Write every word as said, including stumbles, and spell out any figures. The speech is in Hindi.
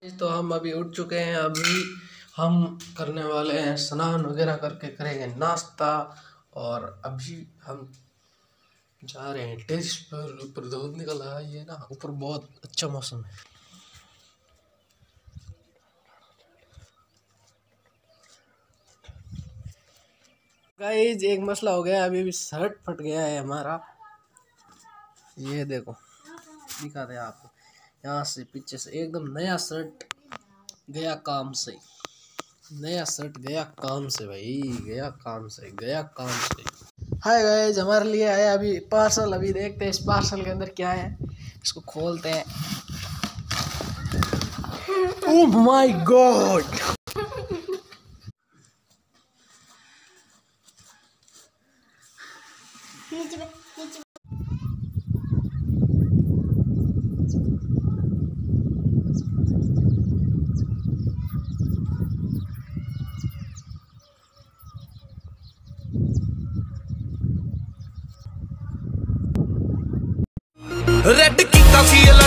तो हम अभी उठ चुके हैं। अभी हम करने वाले हैं स्नान वगैरह करके करेंगे नाश्ता। और अभी हम जा रहे हैं टेरिस पर। ऊपर धूप निकल रहा है, ये ना ऊपर बहुत अच्छा मौसम है। गाइस एक मसला हो गया, अभी भी शर्ट फट गया है हमारा। ये देखो, दिखा दे आपको, यहाँ से पीछे से एकदम नया शर्ट गया काम से। नया शर्ट गया काम से भाई, गया काम से, गया काम से। हाय गाइस, हमारे लिए आया अभी पार्सल। अभी देखते हैं इस पार्सल के अंदर क्या है, इसको खोलते हैं। ओह माय गॉड, रेड की काफी